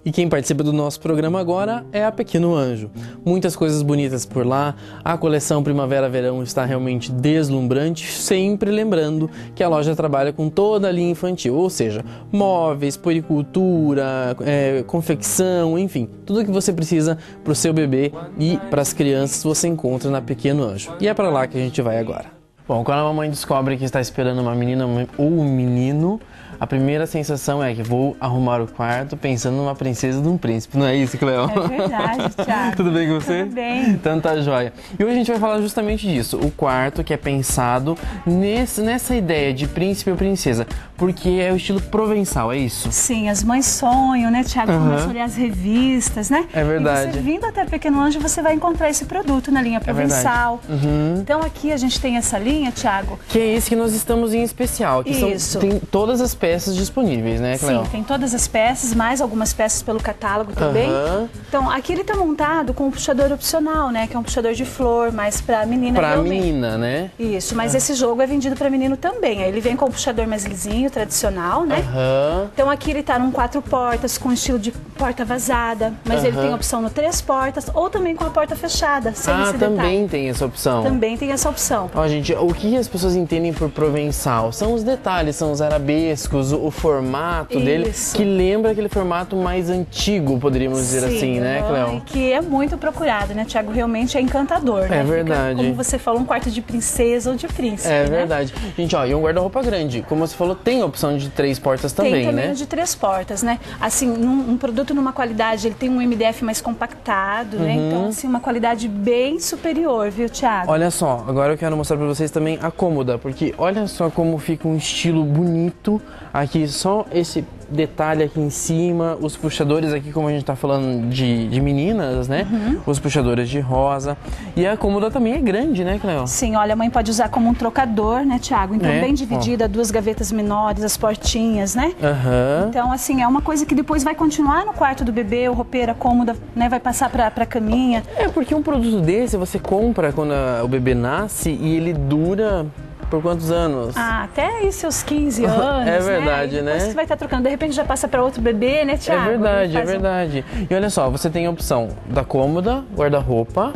E quem participa do nosso programa agora é a Pequeno Anjo. Muitas coisas bonitas por lá, a coleção Primavera-Verão está realmente deslumbrante, sempre lembrando que a loja trabalha com toda a linha infantil, ou seja, móveis, puericultura, confecção, enfim, tudo que você precisa para o seu bebê e para as crianças você encontra na Pequeno Anjo. E é para lá que a gente vai agora. Bom, quando a mamãe descobre que está esperando uma menina ou um menino, a primeira sensação é que vou arrumar o quarto pensando numa princesa de um príncipe. Não é isso, Cleo? É verdade, Thiago. Tudo bem com você? Tudo bem. Então tá joia. E hoje a gente vai falar justamente disso. O quarto que é pensado nessa ideia de príncipe ou princesa. Porque é o estilo provençal, é isso? Sim, as mães sonham, né, Thiago? Começam a olhar as revistas, né? É verdade. E você vindo até Pequeno Anjo, você vai encontrar esse produto na linha provençal. Então aqui a gente tem essa linha, Thiago. Que é esse que nós estamos em especial. Que tem todas as peças disponíveis, né, Cleo? Sim, tem todas as peças, mais algumas peças pelo catálogo também. Então aqui ele tá montado com um puxador opcional, né? Que é um puxador de flor, mais pra menina realmente. Pra menina, né? Isso, mas esse jogo é vendido pra menino também. Aí ele vem com um puxador mais lisinho, tradicional, né? Então aqui ele tá num 4 portas, com estilo de porta vazada, mas ele tem opção no 3 portas ou também com a porta fechada, sem esse detalhe. Também tem essa opção. Também tem essa opção. Ó, gente, o que as pessoas entendem por provençal? São os detalhes, são os arabescos, o formato dele, que lembra aquele formato mais antigo, poderíamos dizer assim, né, Cleo? Que é muito procurado, né, Thiago? Realmente é encantador, né? É verdade. Fica, como você falou, um quarto de princesa ou de príncipe, É verdade. Gente, ó, e um guarda-roupa grande. Como você falou, tem a opção de 3 portas também, né? Tem também de 3 portas, né? Assim, um produto numa qualidade, ele tem um MDF mais compactado, né? Então, assim, uma qualidade bem superior, viu, Thiago? Olha só, agora eu quero mostrar pra vocês também a cômoda, porque olha só como fica um estilo bonito aqui, só esse detalhe aqui em cima, os puxadores aqui, como a gente tá falando de meninas, né? Os puxadores de rosa. E a cômoda também é grande, né, Cleo? Sim, olha, a mãe pode usar como um trocador, né, Thiago? Então, bem dividida, 2 gavetas menores, as portinhas, né? Então, assim, é uma coisa que depois vai continuar no quarto do bebê, o roupeiro, a cômoda, né, vai passar pra caminha. É, porque um produto desse você compra quando o bebê nasce e ele dura... Por quantos anos? Até aí seus 15 anos, É verdade, né? Depois você vai estar trocando, de repente já passa para outro bebê, né, Thiago? É verdade, é verdade. E olha só, você tem a opção da cômoda, guarda-roupa,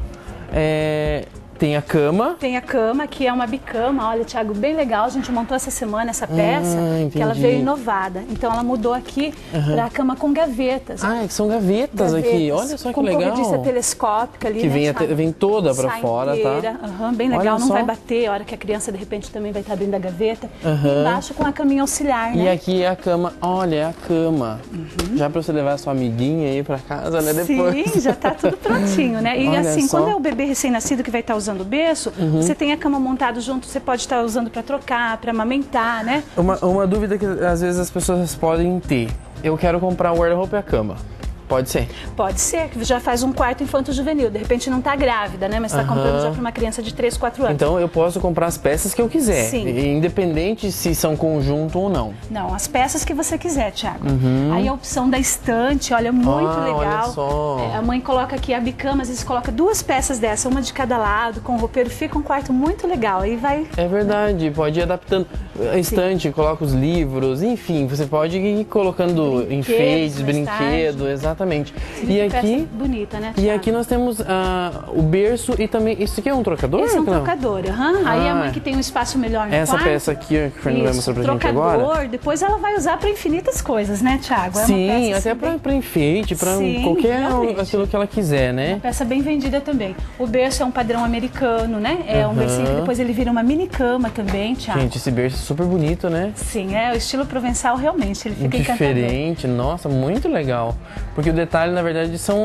tem a cama. Tem a cama, que é uma bicama, olha, Thiago, bem legal. A gente montou essa semana essa peça, que ela veio inovada. Então ela mudou aqui para a cama com gavetas. Ah, que são gavetas aqui, olha só que legal. Com corrediça telescópica ali, que né, vem toda para fora, tá? Bem legal, não vai bater a hora que a criança de repente também vai estar abrindo a gaveta. E embaixo com a caminha auxiliar, né? E aqui é a cama, olha, é a cama. Já para você levar a sua amiguinha aí para casa, né, depois. Sim, já tá tudo prontinho, né? E assim, quando é o bebê recém-nascido que vai estar usando o berço, você tem a cama montada junto, você pode estar usando para trocar, para amamentar, né? Uma dúvida que às vezes as pessoas podem ter. Eu quero comprar o guarda-roupa e a cama. Pode ser? Pode ser, que já faz um quarto infanto-juvenil. De repente não tá grávida, né? Mas tá comprando já para uma criança de 3, 4 anos. Então eu posso comprar as peças que eu quiser. Sim. Independente se são conjunto ou não. Não, as peças que você quiser, Thiago. Aí a opção da estante, olha, muito legal. Olha só. A mãe coloca aqui a bicama, às vezes coloca 2 peças dessa, uma de cada lado, com o roupeiro. Fica um quarto muito legal. Aí vai... É verdade, pode ir adaptando. A estante, coloca os livros, enfim, você pode ir colocando enfeites, brinquedos, exatamente. E aqui, bonita, né, Thiago? E aqui nós temos o berço e também, isso aqui é um trocador? Esse é um trocador, Aí a mãe que tem um espaço melhor no essa quarto. Peça aqui, que o Fernando vai mostrar pra gente agora. Trocador, depois ela vai usar para infinitas coisas, né, Thiago? Sim, até para enfeite, para qualquer aquilo que ela quiser, né? Uma peça bem vendida também. O berço é um padrão americano, né? É um bercinho que depois ele vira uma mini cama também, Thiago. Gente, esse berço é super bonito, né? Sim, o estilo provençal realmente, ele fica encantador. Diferente, nossa, muito legal. Porque o detalhe, na verdade, são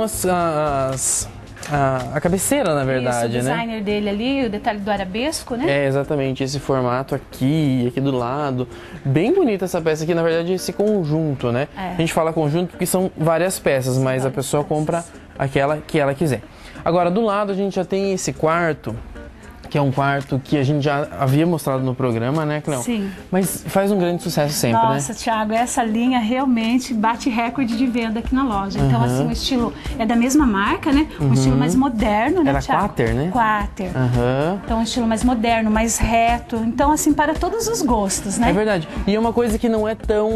a cabeceira, na verdade, o designer dele ali, o detalhe do arabesco, né? É, exatamente, esse formato aqui do lado. Bem bonita essa peça aqui, na verdade, esse conjunto, né? A gente fala conjunto porque são várias peças, mas a pessoa compra aquela que ela quiser. Agora, do lado, a gente já tem esse quarto que é um quarto que a gente já havia mostrado no programa, né, Cleo? Sim. Mas faz um grande sucesso sempre, né? Nossa, Thiago, essa linha realmente bate recorde de venda aqui na loja. Então, assim, o estilo é da mesma marca, né? Um estilo mais moderno, né, Era Thiago? Quater, né? Quater. Então, um estilo mais moderno, mais reto. Então, assim, para todos os gostos, né? É verdade. E é uma coisa que não é tão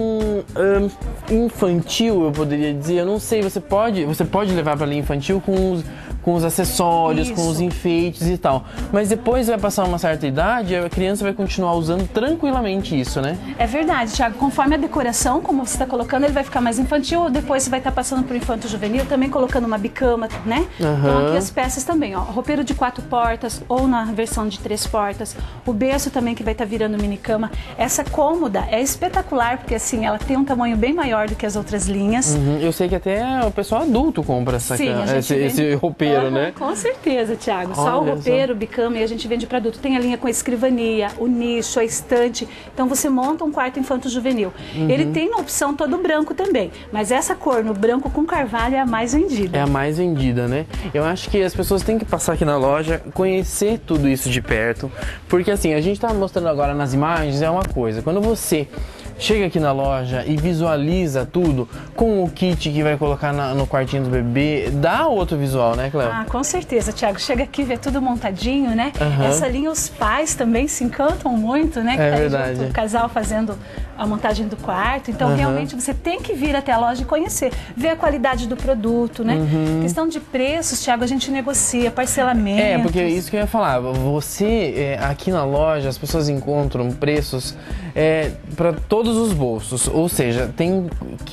infantil, eu poderia dizer. Eu não sei, você pode levar para linha infantil com os acessórios, com os enfeites e tal. Mas depois vai passar uma certa idade, a criança vai continuar usando tranquilamente isso, né? É verdade, Thiago. Conforme a decoração, como você está colocando, ele vai ficar mais infantil. Depois você vai estar passando por infanto juvenil, também colocando uma bicama, né? Então aqui as peças também, ó. Roupeiro de 4 portas ou na versão de 3 portas. O berço também que vai estar virando mini cama. Essa cômoda é espetacular, porque assim, ela tem um tamanho bem maior do que as outras linhas. Eu sei que até o pessoal adulto compra esse roupeiro, né? Com certeza, Thiago. Só o roupeiro, bicama, e a gente vende para adulto. Tem a linha com a escrivania, o nicho, a estante. Então você monta um quarto infanto-juvenil. Ele tem na opção todo branco também, mas essa cor no branco com carvalho é a mais vendida. É a mais vendida, né? Eu acho que as pessoas têm que passar aqui na loja, conhecer tudo isso de perto, porque assim, a gente tá mostrando agora nas imagens, é uma coisa. Quando você chega aqui na loja e visualiza tudo com o kit que vai colocar no quartinho do bebê, dá outro visual, né, Cleo? Ah, com certeza, Thiago. Chega aqui e vê tudo montadinho, né? Essa linha, os pais também se encantam muito, né? Que É tá verdade. junto, o casal fazendo a montagem do quarto. Então, realmente, você tem que vir até a loja e conhecer. Ver a qualidade do produto, né? Questão de preços, Thiago, a gente negocia, parcelamento. É, porque é isso que eu ia falar. Você, aqui na loja, as pessoas encontram preços para todos os bolsos. Ou seja, tem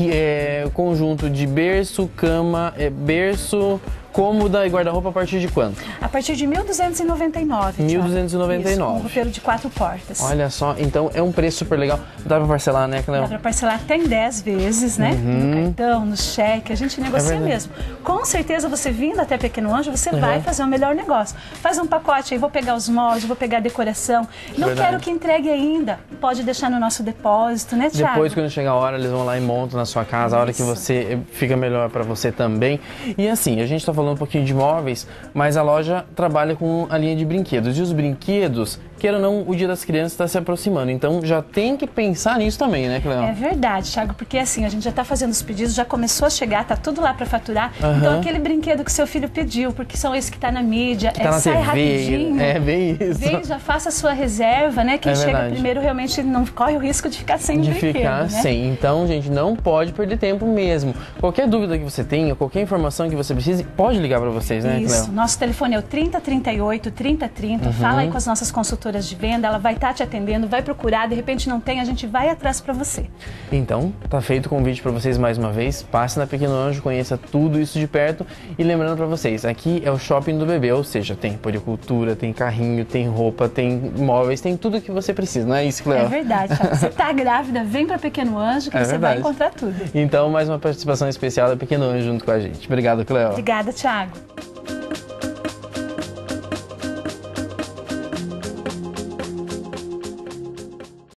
conjunto de berço, cama, berço, cômoda e guarda-roupa a partir de quanto? A partir de 1.299. 1.299. Isso, um roupeiro de 4 portas. Olha só, então é um preço super legal. Dá pra parcelar, né, Cleo? Dá pra parcelar até em 10 vezes, né? No cartão, no cheque, a gente negocia mesmo. Com certeza, você vindo até Pequeno Anjo, você vai fazer o melhor negócio. Faz um pacote aí, vou pegar os moldes, vou pegar a decoração. Não quero que entregue ainda. Pode deixar no nosso depósito, né, Thiago? Depois, quando chegar a hora, eles vão lá e montam na sua casa, a hora que você fica melhor pra você também. E assim, a gente tá falando um pouquinho de móveis, mas a loja trabalha com a linha de brinquedos. E os brinquedos, queira ou não, o Dia das Crianças está se aproximando. Então já tem que pensar nisso também, né, Cleo? É verdade, Thiago, porque assim, a gente já está fazendo os pedidos, já começou a chegar, tá tudo lá para faturar. Então aquele brinquedo que seu filho pediu, porque são esses que tá na mídia, que tá na sai TV, rapidinho. É bem isso. Vem, já faça a sua reserva, né? Quem chega primeiro realmente não corre o risco de ficar sem o brinquedo, né? Sem. Então, gente, não pode perder tempo mesmo. Qualquer dúvida que você tenha, qualquer informação que você precise, pode ligar para vocês, né, Cleo? Isso, nosso telefone é o 3038 3030. Fala aí com as nossas consultoras de venda, ela vai estar te atendendo, vai procurar, de repente não tem, a gente vai atrás para você. Então, tá feito o convite para vocês mais uma vez. Passe na Pequeno Anjo, conheça tudo isso de perto. E lembrando para vocês, aqui é o shopping do bebê, ou seja, tem puericultura, tem carrinho, tem roupa, tem móveis, tem tudo que você precisa, não é isso, Cleo? É verdade, Thiago. Você tá grávida, vem para Pequeno Anjo que você vai encontrar tudo. Então, mais uma participação especial da Pequeno Anjo junto com a gente. Obrigado, Cleo. Obrigada, Thiago.